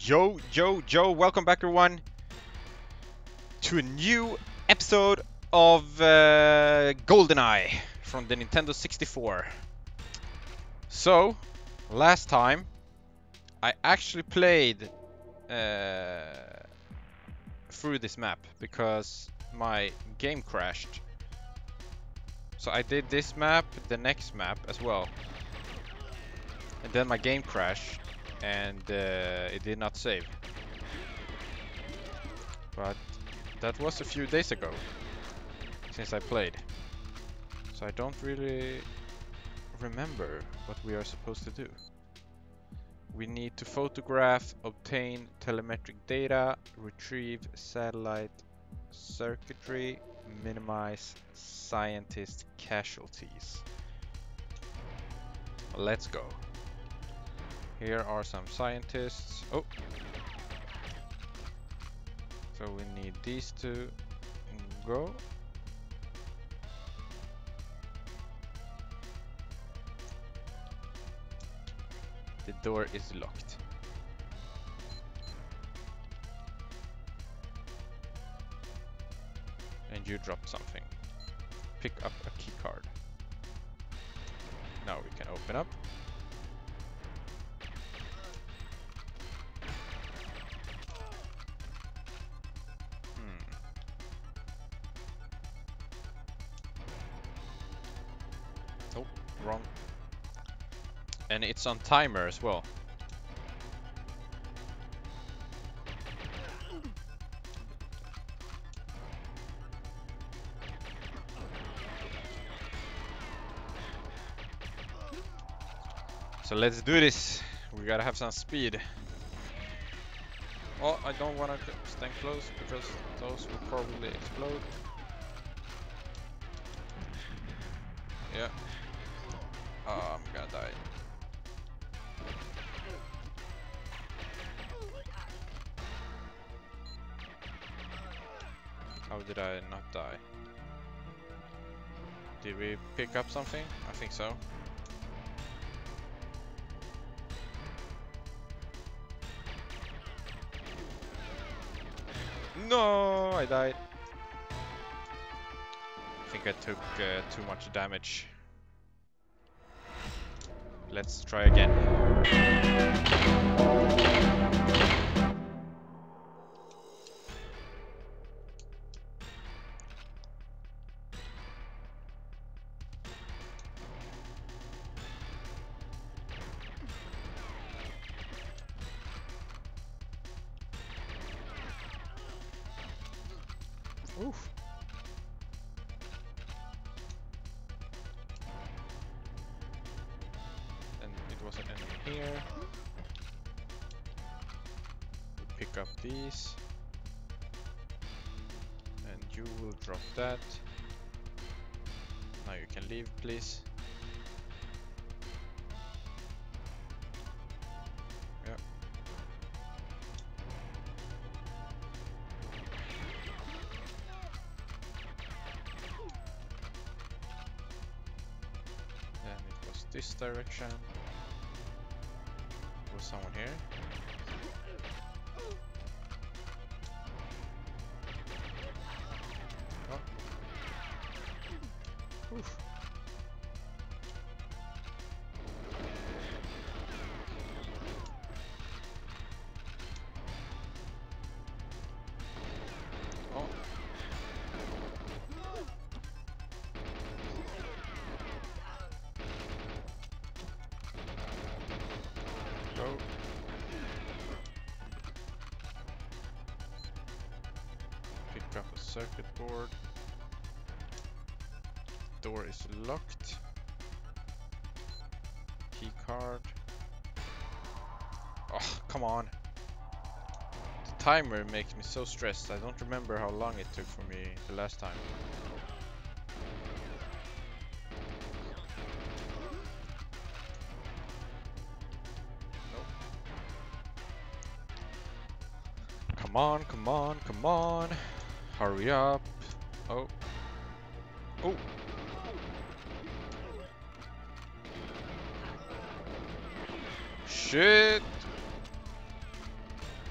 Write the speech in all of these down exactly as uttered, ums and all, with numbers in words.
Yo, yo, yo, welcome back everyone to a new episode of uh, GoldenEye from the Nintendo sixty-four. So, last time I actually played uh, through this map because my game crashed. So I did this map, the next map as well. And then my game crashed and uh, it did not save. But that was a few days ago since I played. So I don't really remember what we are supposed to do. We need to photograph, obtain telemetric data, retrieve satellite circuitry, minimize scientist casualties. Let's go. Here are some scientists. Oh! So we need these to go. The door is locked. And you dropped something. Pick up a key card. Now we can open up. Oh, wrong. And it's on timer as well. So let's do this. We gotta have some speed. Oh, I don't wanna stand close because those will probably explode. Yeah. Oh, I'm gonna die. How did I not die? Did we pick up something? I think so. No, I died. I think I took uh, too much damage. Let's try again. Oof. And it was an enemy here. We pick up these. And you will drop that. Now you can leave, please. Yeah. Then it was this direction. There was someone here. Oh. Oof. Oh. Go. Pick up a circuit board. Door is locked. Key card. Oh, come on. The timer makes me so stressed. I don't remember how long it took for me the last time. Nope. Come on, come on, come on. Hurry up. Oh. Oh. Shit.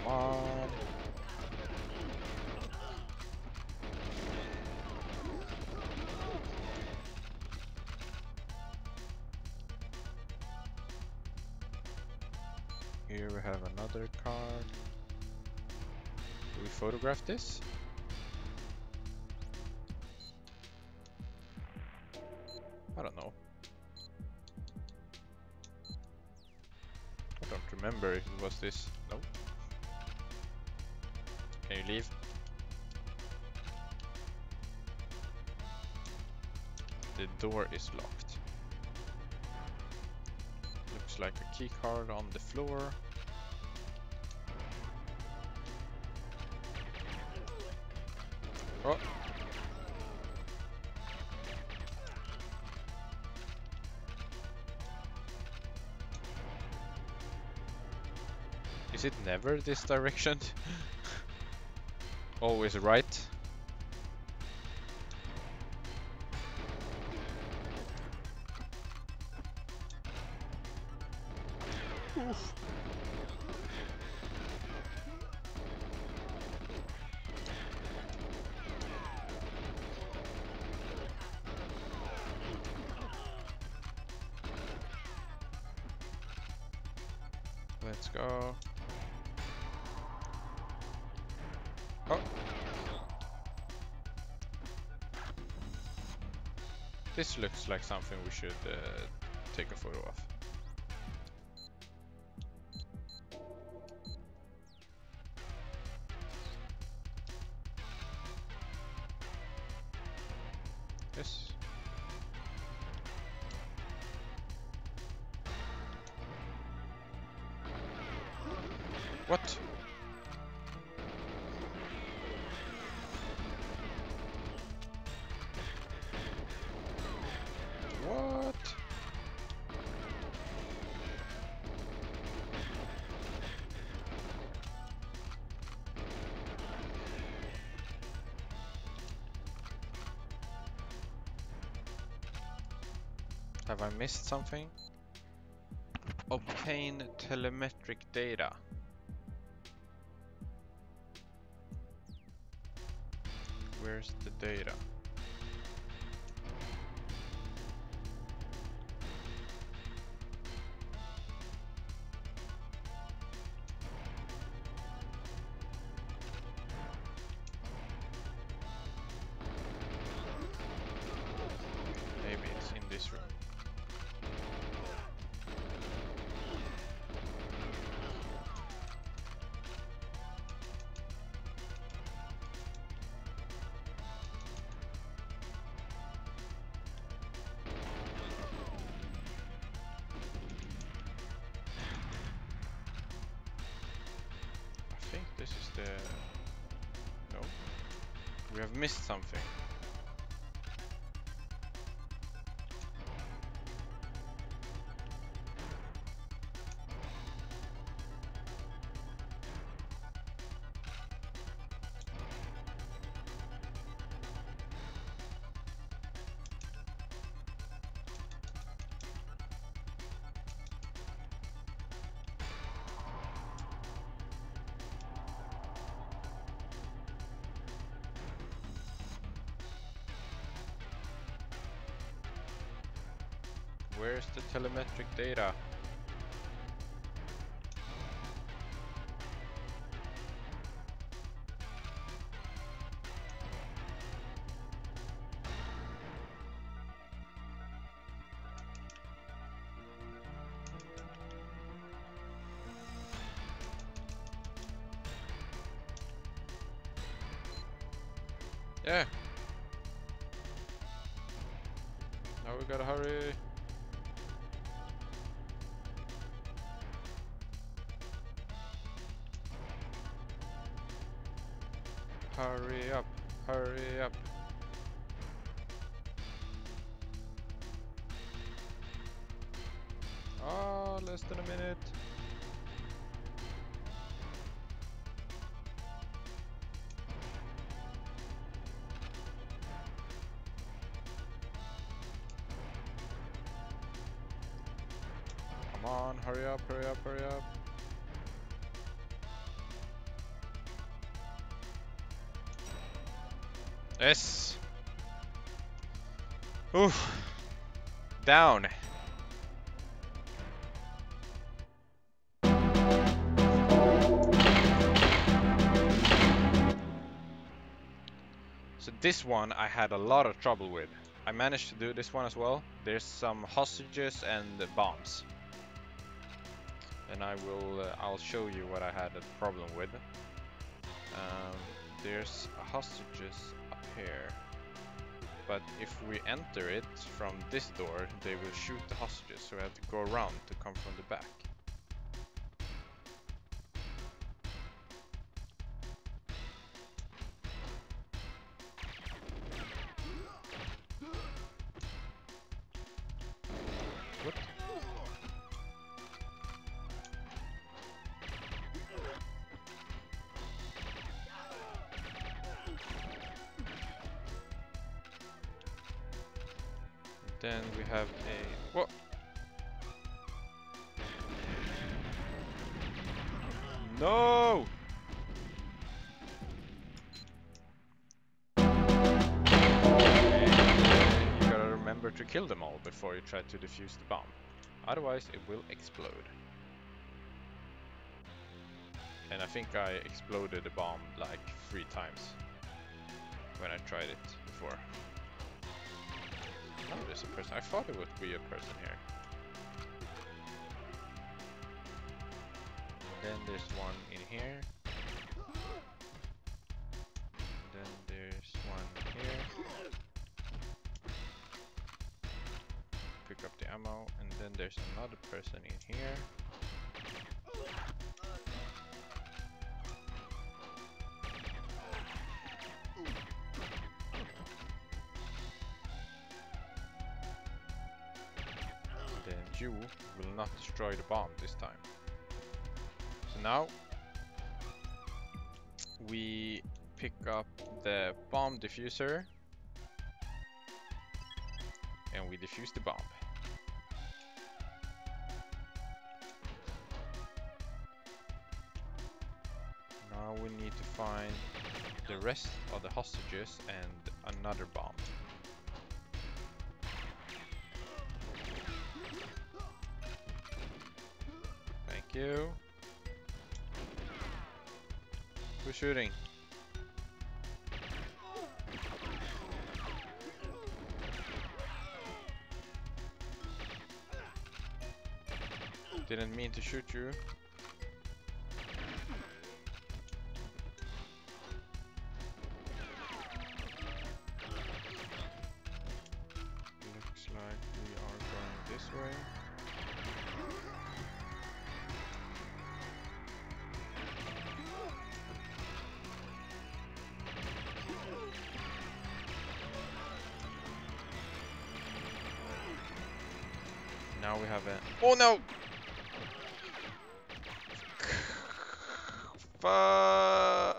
Come on. Here we have another card. Do we photograph this? I don't know. I don't remember if it was this. No. Can you leave? The door is locked. Looks like a key card on the floor. Oh! Is it never this direction? Always right? Oof. Let's go. Oh. This looks like something we should uh, take a photo of. Yes. What? What? Have I missed something? Obtain telemetric data. Where's the data? Maybe it's in this room. I think this is the... No. We have missed something. Where's the telemetric data? Yeah. Now we gotta hurry. Hurry up, hurry up. Oh, less than a minute. Come on, hurry up, hurry up, hurry up. Yes. Oof. Down. So this one I had a lot of trouble with. I managed to do this one as well. There's some hostages and bombs. And I will, uh, I'll show you what I had a problem with. Um, there's hostages up here. But if we enter it from this door, they will shoot the hostages, so we have to go around to come from the back. What? Then we have a... What? No! And, uh, you gotta remember to kill them all before you try to defuse the bomb. Otherwise it will explode. And I think I exploded the bomb like three times when I tried it before. Oh, there's a person. I thought it would be a person here. Then there's one in here. Then there's one here. Pick up the ammo. And then there's another person in here. You will not destroy the bomb this time. So now we pick up the bomb diffuser and we defuse the bomb. Now we need to find the rest of the hostages and another bomb. You. Who's shooting? Didn't mean to shoot you. Looks like we are going this way. Now we have a... Oh no! Fuck!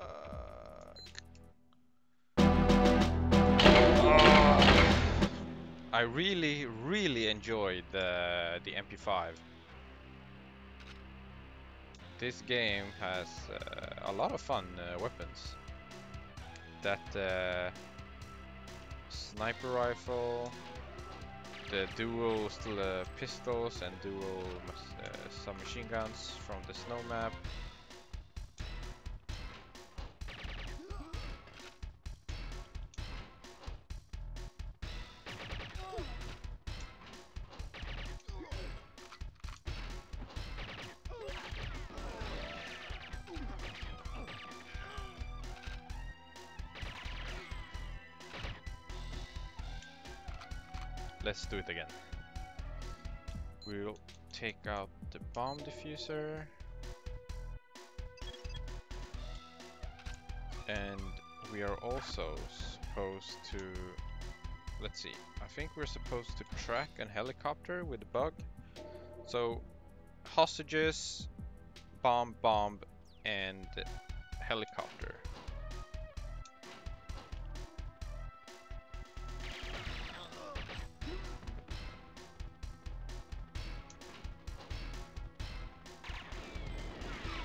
Oh. I really, really enjoyed the, the M P five. This game has uh, a lot of fun uh, weapons. That uh, sniper rifle, the dual still, uh, pistols and dual uh, submachine guns from the snow map. Let's do it again. We'll take out the bomb diffuser. And we are also supposed to... Let's see. I think we're supposed to track a helicopter with a bug. So, hostages, bomb, bomb, and helicopter.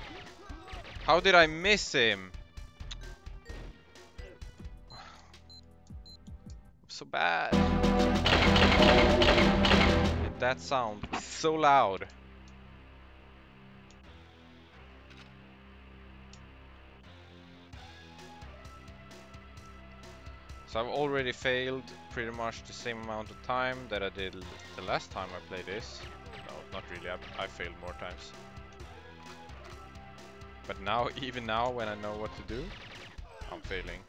How did I miss him? bad. And that sound is so loud. So I've already failed pretty much the same amount of time that I did the last time I played this. No, not really, I, I failed more times. But now, even now, when I know what to do, I'm failing.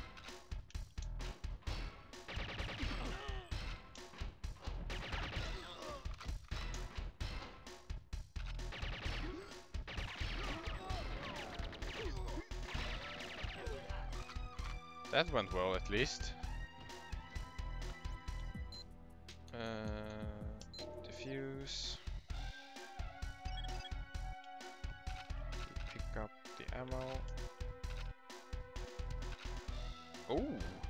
That went well, at least. Uh, diffuse. Pick up the ammo. Oh!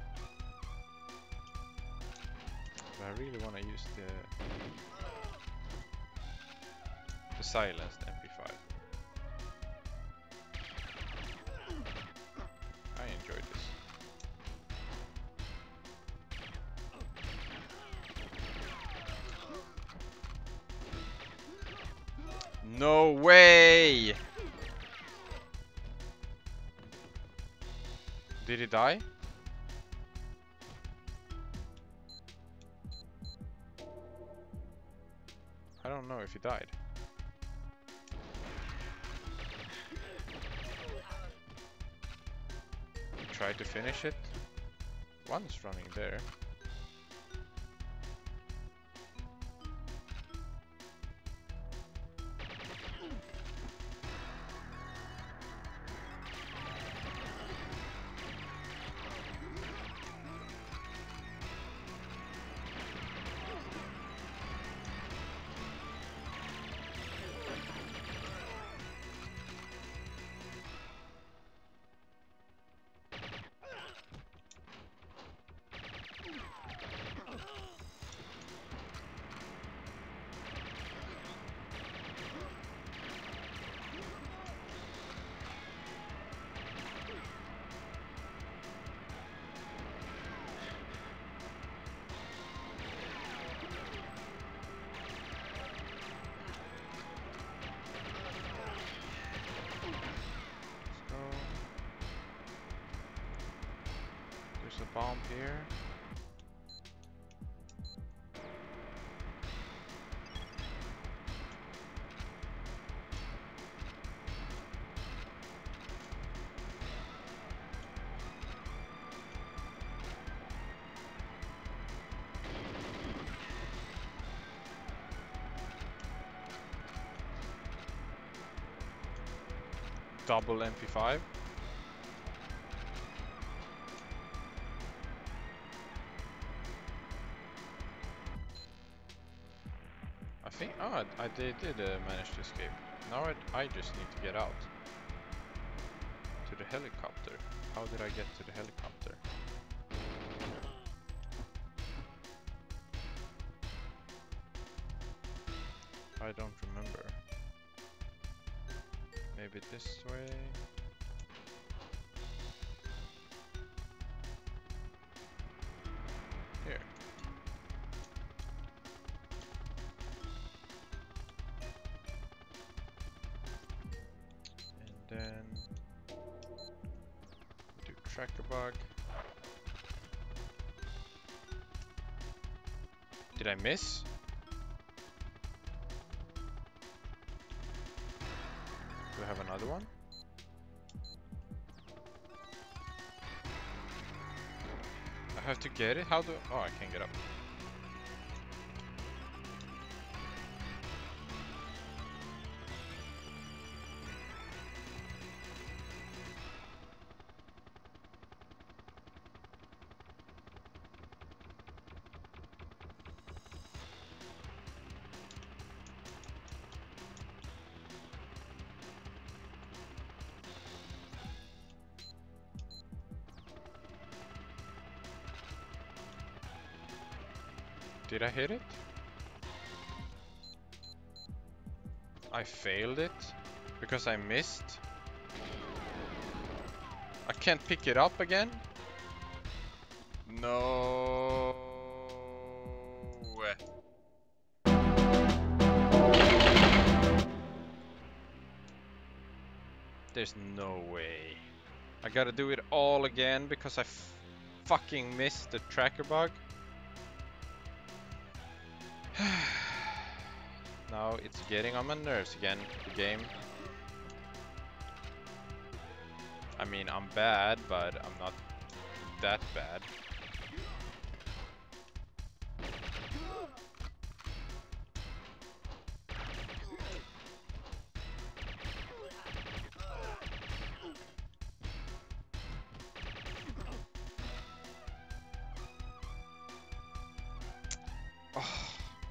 But I really want to use the the silenced M P five. I enjoyed this. No way! Did he die? I don't know if he died. Try to finish it. One's running there. There's a bomb here. Double M P five. I think, oh, I, I did, did uh, manage to escape. Now I, I just need to get out. To the helicopter. How did I get to the helicopter? I don't remember. Maybe this way. Here. And then do tracker bug. Did I miss? Do I have another one? I have to get it? How do... Oh, I can't get up. Did I hit it? I failed it because I missed. I can't pick it up again. No. There's no way. I gotta do it all again because I f fucking missed the tracker bug. Now it's getting on my nerves again, the game. I mean, I'm bad, but I'm not that bad. Oh.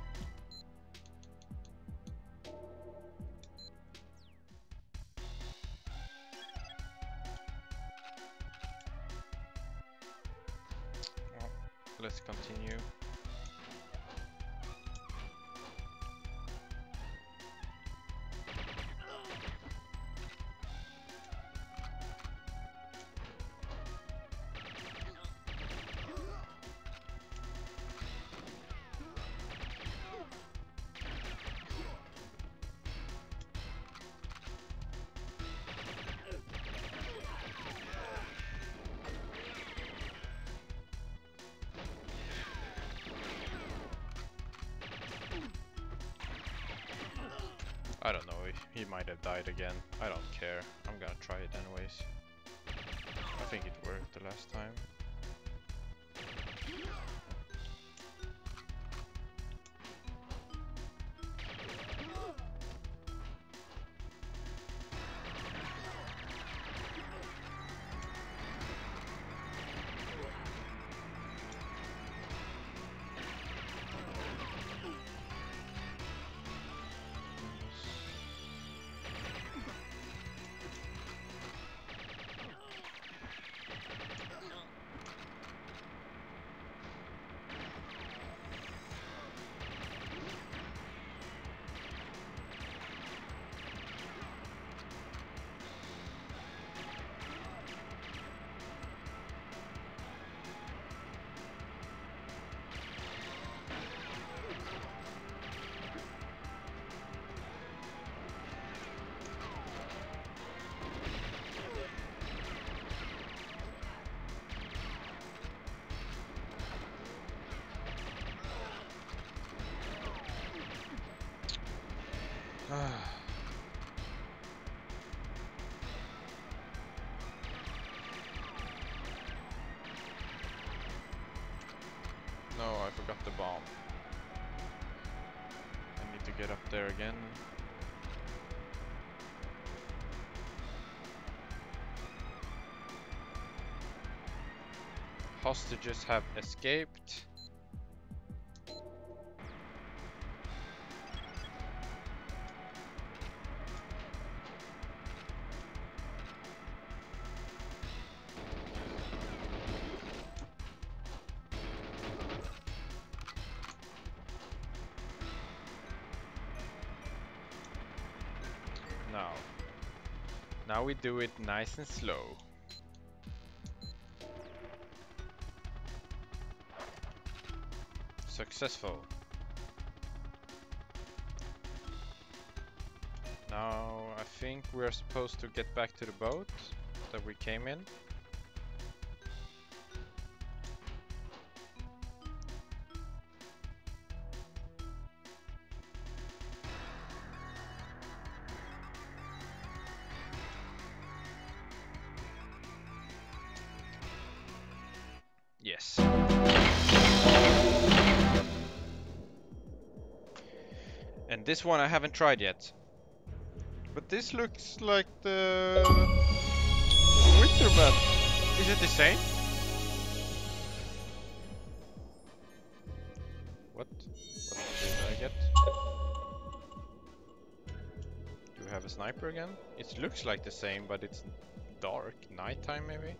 Well, let's continue. I don't know, he might have died again. I don't care. I'm gonna try it anyways. I think it worked the last time. No, I forgot the bomb. I need to get up there again. Hostages have escaped. Now, now we do it nice and slow. Successful. Now I think we're supposed to get back to the boat that we came in. Yes. And this one I haven't tried yet. But this looks like the winter map. Is it the same? What? What did I get? Do we have a sniper again? It looks like the same, but it's dark. Nighttime maybe?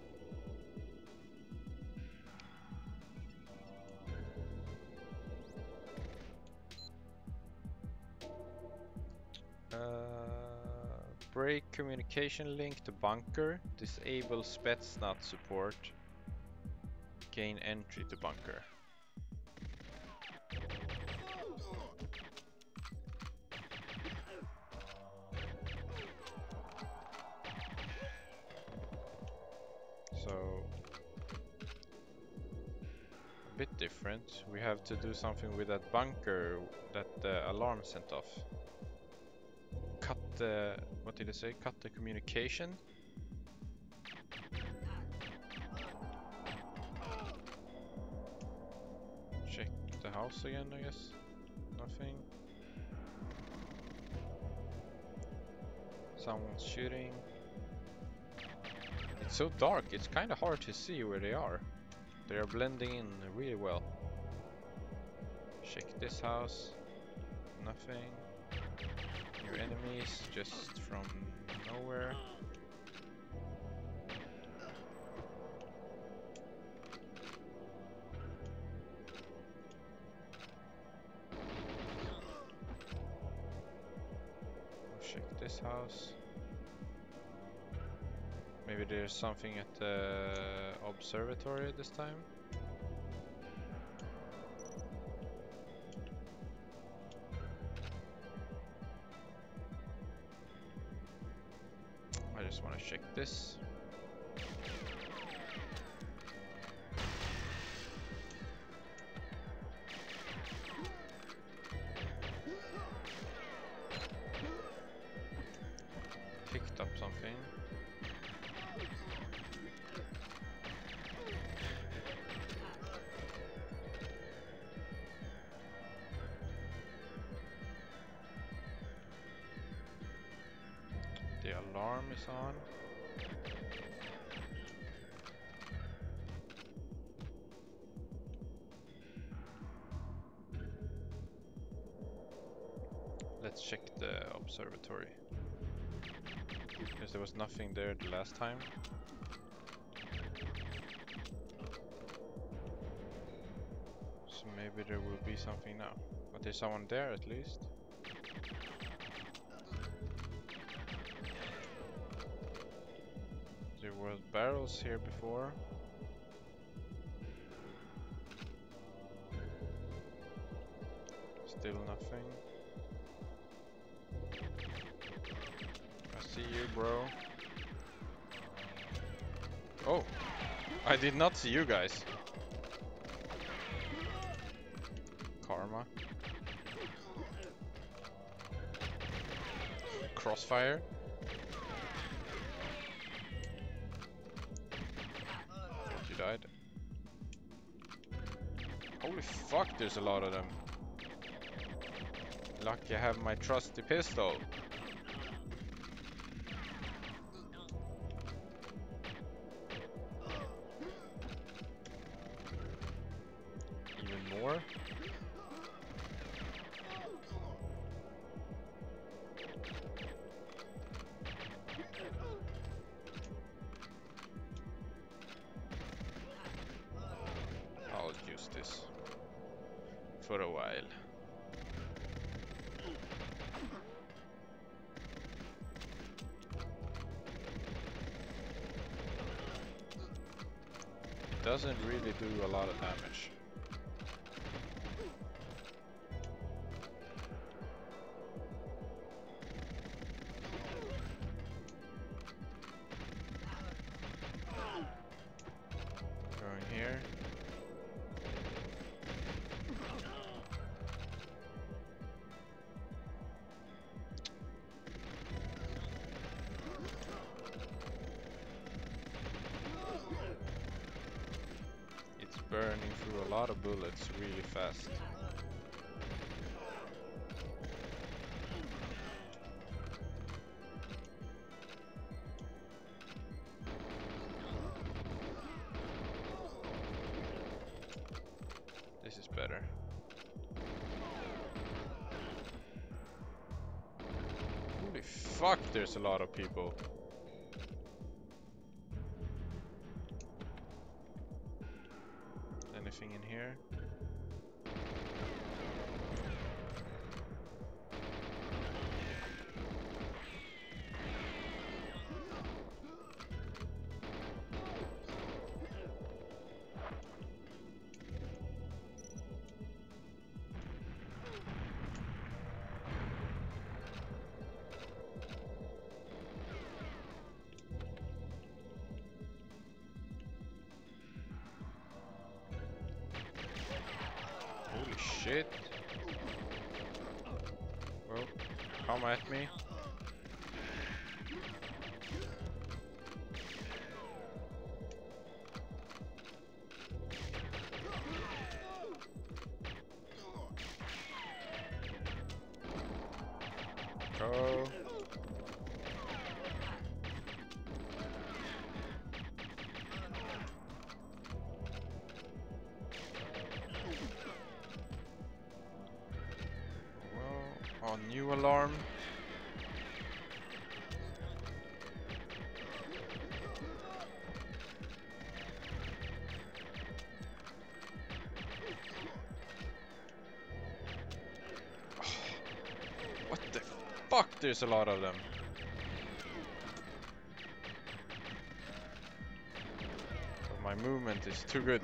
Break communication link to bunker. Disable Spetsnaz support. Gain entry to bunker. different. We have to do something with that bunker that the alarm sent off. Cut the... what did it say? Cut the communication? Check the house again, I guess. Nothing. Someone's shooting. It's so dark, it's kind of hard to see where they are. They are blending in really well. Check this house. Nothing. New enemies just from nowhere. Check this house. Maybe there's something at the observatory this time. I just want to check this. Picked up something. The alarm is on. Let's check the observatory. Because there was nothing there the last time. So maybe there will be something now. But there's someone there at least. There were barrels here before. Still nothing. I see you, bro. Oh! I did not see you guys. Karma. Crossfire. You died. Holy fuck, there's a lot of them. Lucky I have my trusty pistol. Even more. I'll use this for a while. Doesn't really do a lot of damage. Going here. Burning through a lot of bullets really fast. This is better. Holy fuck, there's a lot of people. Anything in here? shit. Well, come at me. Go. Oh, new alarm. Oh, what the fuck? There's a lot of them. But my movement is too good.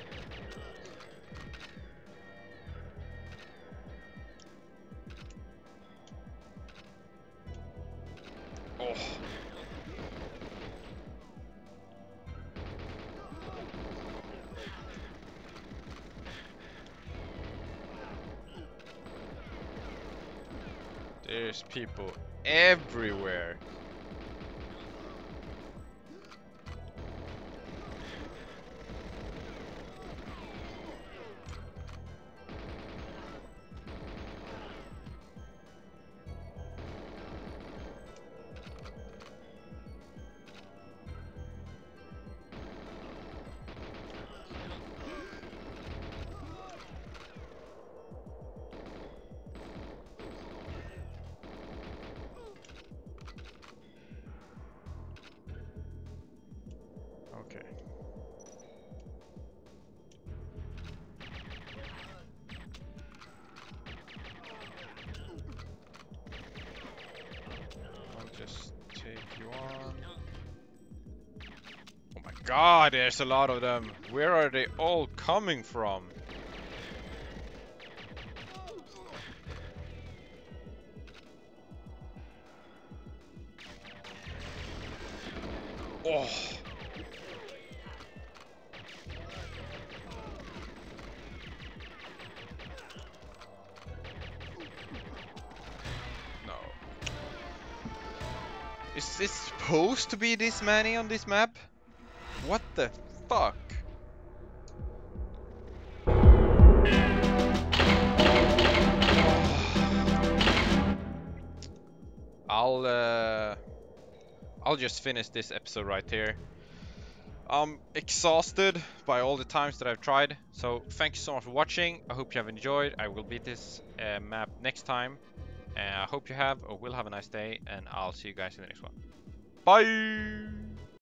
Oh. There's people everywhere. Okay. I'll just take you on. Oh my god, there's a lot of them. Where are they all coming from? Oh. No. Is this supposed to be this many on this map? What the fuck? I'll uh I'll just finish this episode right here. I'm exhausted by all the times that I've tried, so thank you so much for watching. I hope you have enjoyed. I will beat this uh, map next time. Uh, I hope you have or will have a nice day, and I'll see you guys in the next one. Bye!